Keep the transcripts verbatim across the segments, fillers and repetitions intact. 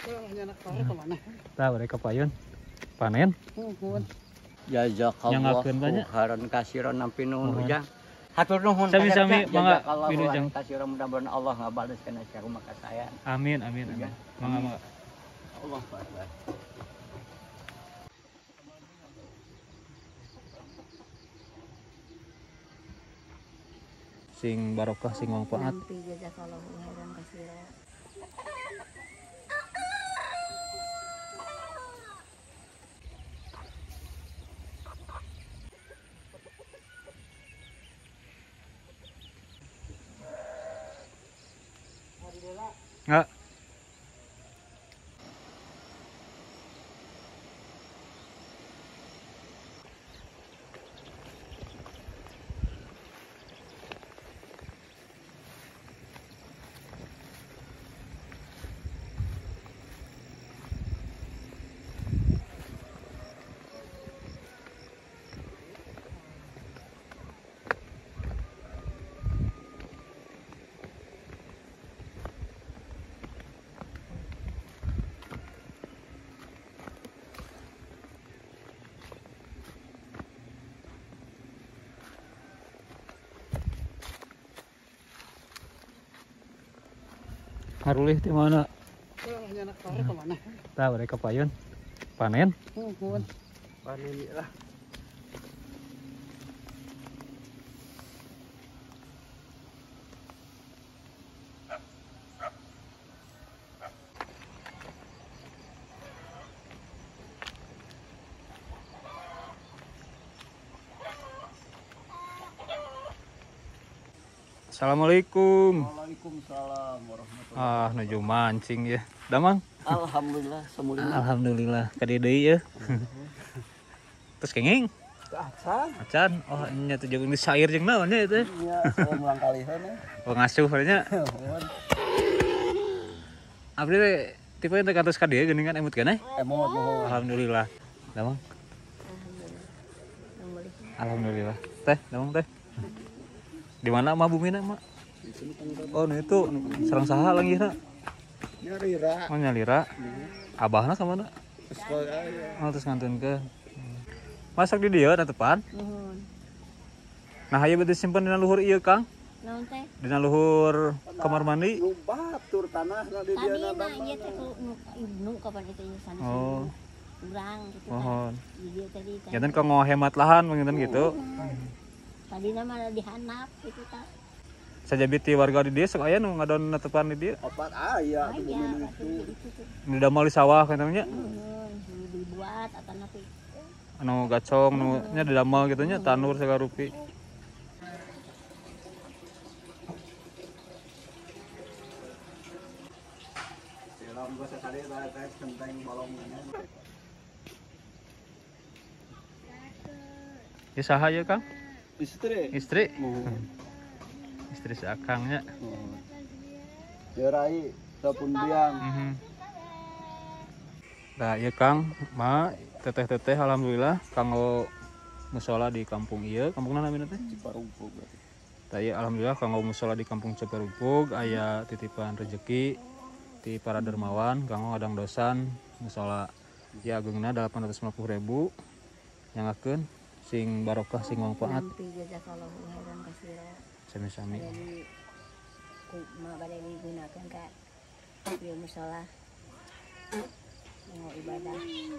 Tahu mereka payun panen. Jazakallahu khairan kasiran nampi nuhun ujang. Hatur nuhun sami-sami mangga wilujeng kasiran mudah-mudahan Allah ngabales kana saha maka saya. Amin amin amin. Mangga mangga. Allahu akbar. Sing barokah sing manfaat. Nampi jazakallahu khairan kasiran. Enggak. Harulih di mana? Tahu mereka payun panen. Panen lah. Assalamualaikum. Waalaikumsalam warahmatullahi Ah, nuju mancing ya. Damang? Alhamdulillah semulina. Alhamdulillah. Ka dieu deui ya. Terus kenging? Acan. Acan. Oh, nya teh jeung geus sair jeung naon nya teh? Iya, saya mulang kalihan ya. Oh, ngasuh nya. Abdi teh tipe teh katos ka dieu geuningan emut keneh? Emot mohon. Alhamdulillah. Damang? Alhamdulillah. Teh, damang teh. Di mana mah bumina mah? Oh, nu itu sareng saha langgihna? Nyalira. Oh, nyalira. Abahna ka mana? Sekolah. Oh, terus ngantunkeun. Masak di dieu natepan? Nuhun. Nah, aya beuteus simpen dina luhur ieu, Kang? Naon teh? Dina luhur kamar mandi? Nu batur tanahna di Tadi dieu mah ieu teh ku nu kapan itu ieu sana Oh, urang gitu kan. mohon. Di dieu tadi teh. Janten kanggo hemat lahan mungkin gitu. Tadi nama dihanap gitu tah. Sajabiti warga di dieu sok aya nu ngadon natepan di dieu. opat aya Aya di bumi pasti itu. itu tuh. Nu damel di sawah kan nya. Nuhun, dibuat atau napi. Anu gacong nu nya didamel gitu nya tanur sagarupi. Dalam bahasa tadi saya tentang bolongnya. Ieu saha ieu, Kang? Istri. Istri? Mohon. Istri si Akang nya. Jerai sapun biang. Mhm. Nah, ieu Kang, ma teteh-teteh alhamdulillah kanggo mushola di kampung ieu. Kampungna namina teh? Ciparumpug berarti. Tah ieu alhamdulillah kanggo mushola di kampung Ciparumpug aya titipan rezeki ti para dermawan kanggo ngadang dosan mushola ya agungna delapan ratus lima puluh ribu nyangakeun sing barokah sing manfaat. Nampi jazakallahu khairan kasiran. Sami-sami. Jadi ku mah bade digunakeun ka ieu mushola. Mau ibadah.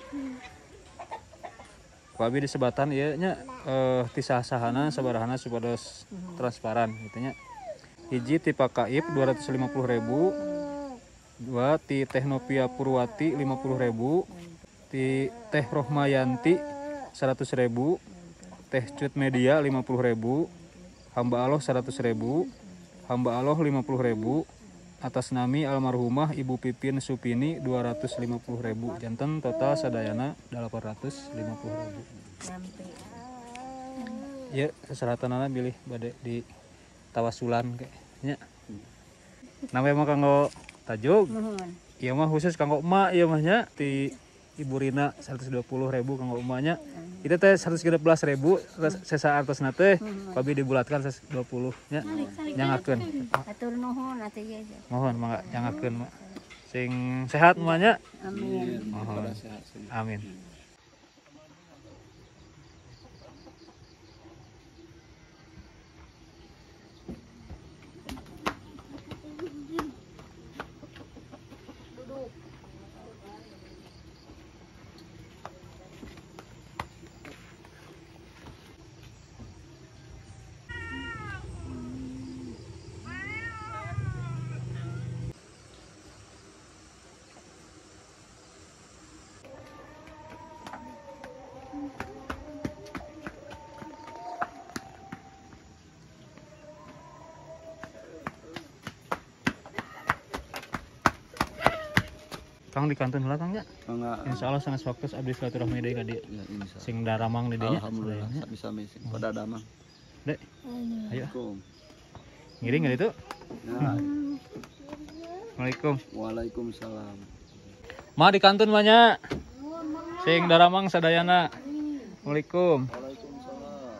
Ku abi disebatan ieu nya eh ti sah-sahana sabarahana supados transparan gitu nya. Hiji ti Pakaib dua ratus lima puluh ribu, dua ti Teh Novia Purwati lima puluh ribu, ti Teh Rohmayanti seratus ribu, Teh Cut Media lima puluh ribu, Hamba Allah seratus ribu, Hamba Allah lima puluh ribu, atas nami almarhumah Ibu Pipin Supini dua ratus lima puluh ribu, janten total sadayana delapan ratus lima puluh ribu. Nampi. Ya, seseratanana bilih bade di tawasulan kayaknya. Namanya mah kanggo tajuk. Nuhun. Ieu mah khusus kanggo emak ieu mah nya ti Ibu Rina seratus dua puluh ribu kanggo emaknya. Itu teh seratus tiga belas ribu sesa artosna teh pabi dibulatkan seratus dua puluh nya nyangakeun. Atur nuhun atuh ieu. Mohon mangga nyangakeun mak. Sing sehat semuanya. Amin. Mohon. Pada sehat semua. Amin. Kang di kantor heula Kang ya. Enggak. Insya Allah sangat waktu abdi silaturahmi deui ka dieu. Ya, insya Sing daramang di dieu nya. Alhamdulillah bisa misi pada damang. Dek, ayo. Assalamualaikum. Ngiring enggak itu? Nah, Assalamualaikum. Waalaikumsalam. Ma di kantun banyak. Sing daramang sadayana. Assalamualaikum. Waalaikumsalam.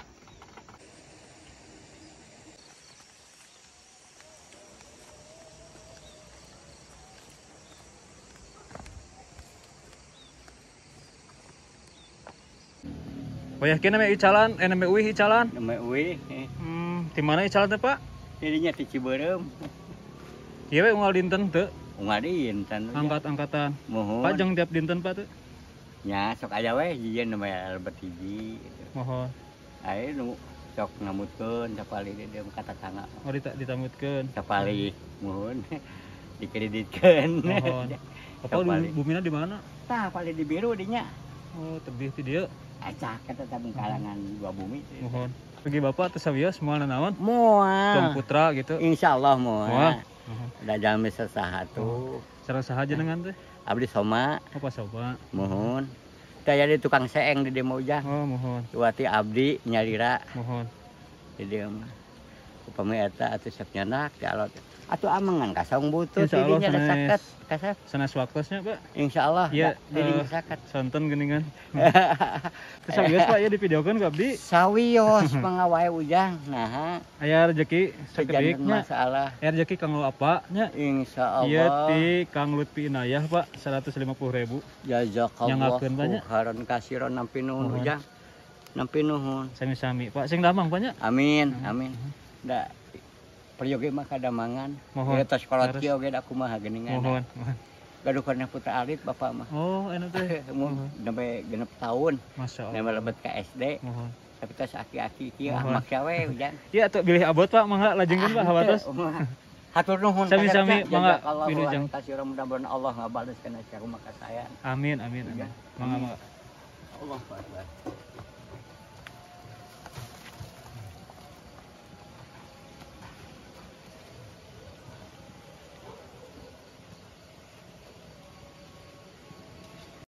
Oh yakin namanya icalan, eh namanya uih icalan. Nama Uwi, Hmm, di mana icalan teh Pak? jadinya di Ciberem. Ieu we unggal dinten teu, Ungadiin tan. angkat-angkatan. Mohon. Pak jeung tiap dinten Pak teu. Nya sok aya we jieun namanya Albert hiji. Mohon. Ayo nu sok ngamutkeun sapali di dieu kata kanga. Oh dita ditamutkeun. Sapali mohon dikreditkeun. Mohon. Apa Sapali. bumina di mana? Tah pali di biru dinya. Oh, tebih ti dieu. Acak kata tabung kalangan dua bumi. Mohon. Bagi Bapak teh sawios moal nanaon? Tom Moal. Putra gitu. Insyaallah Moal. moal. Mohon. Da jalmi sasaha tuh. Cara saha jenengan teh? Abdi soma Apa coba? mohon. Daya di tukang seeng di dieu mah ujang. Oh, mohon. Wati abdi nyalira Mohon. di dieu mah. Upami eta atuh sok nyanak ti alot. Atuh amangan kasong butut Insya Allah didinya da sanes. saket kasep. Sanes waktosnya Pak. Insyaallah Iya, da didinya eh, saket. Santen geuningan. Terus sawios Pak ya divideokeun ku abdi. Sawios pangawae ujang. Nah, Aya rezeki sejanten sakediknya. masalah. Aya rezeki kanggo apa nya? Insyaallah. Iya ti Kang Lutfi Inayah Pak seratus lima puluh ribu. Jazakallah Nyangakeun banyak. khairan kasiron nampi nuhun Mohon. ujang. Nampi nuhun. Sami-sami Pak. Sing damang Pak nya. Amin, amin. Da peryoge mah kadamangan. Mohon. Ya tos kolot Harus. kieu ge da kumaha geuningan. Mohon. Mohon. Gaduhkeun putra alit bapak mah. Oh, enak teh. Mun sampai genep tahun, Masya Allah. nama lebet ka S D. Mohon. Tapi tos aki-aki kieu Mohon. ahmak cawe ujang. Iya tuh bilih abot Pak mangga lajengkeun Pak hawatos. Hatur nuhun. Sami-sami, kasep, mangga, jazakallahu wilujeng. khairan kasiron mudah-mudahan Allah ngabales kana sarum maka saya. Amin amin amin. Mangga mangga. Allah Akbar.